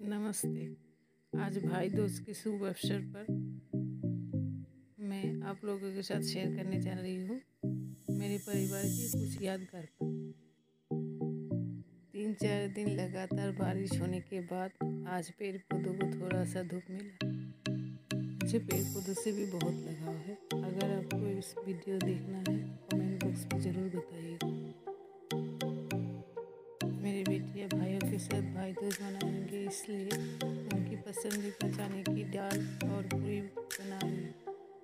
नमस्ते। आज भाई दूज के शुभ अवसर पर मैं आप लोगों के साथ शेयर करने जा रही हूँ मेरे परिवार की कुछ यादगार पल। 3-4 दिन लगातार बारिश होने के बाद आज पेड़ पौधों को थोड़ा सा धूप मिला। मुझे पेड़ पौधों से भी बहुत लगाव है। अगर आपको इस वीडियो देखना है कमेंट बॉक्स में ज़रूर बताइएगा। मेरी बेटियां भाइयों के साथ भाई दूज मनाएंगे, इसलिए उनकी पसंदीदा चने की दाल और पूरी बना रही हूँ।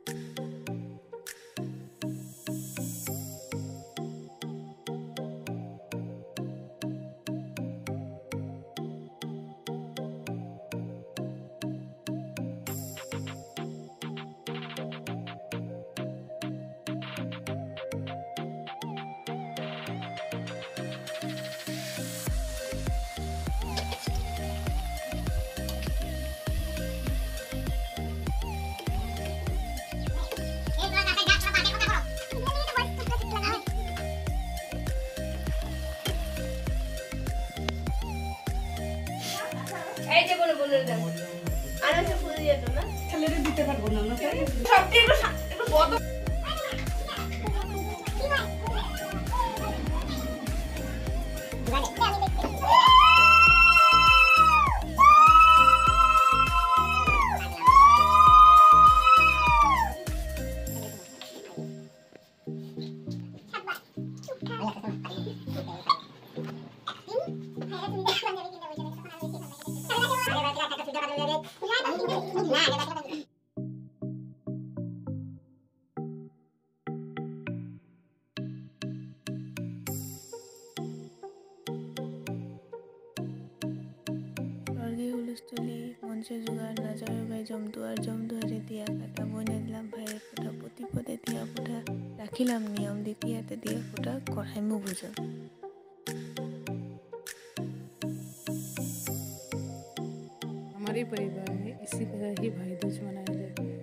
এই যে বলে বলে দেন আর আছে ফুল যেত না ছেলেরে দিতে পারবো না না সবটি একটু বড় স্বর্গে হুলস্থলি মঞ্চে জোগাড় না যায় ভাই জমদুয়ার জমদুয়ারে দিয়া কাটা বনে দিলাম ভাইয়ের ফোঁটা প্রতি পদে দিয়া ফোঁটা রাখিলাম নিয়ম দ্বিতীয়াতে দিয়া ফোঁটা করাইমু বুঝন। हमारे परिवार में इसी तरह ही भाई दूज मनाया जाता है।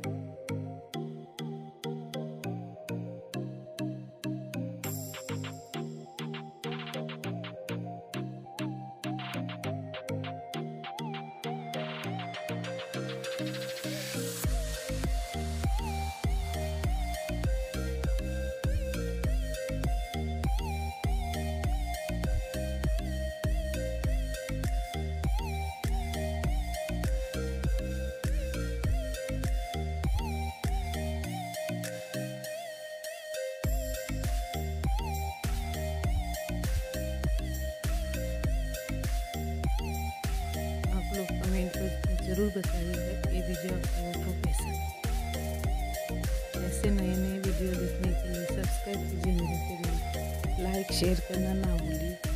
आप लोग कमेंट पर ज़रूर बताइएगा ये वीडियो आप लोगों को कैसा लगा। ऐसे नए नए वीडियो देखने के लिए सब्सक्राइब कीजिए मेरे चैनल, लाइक शेयर करना ना भूलिए।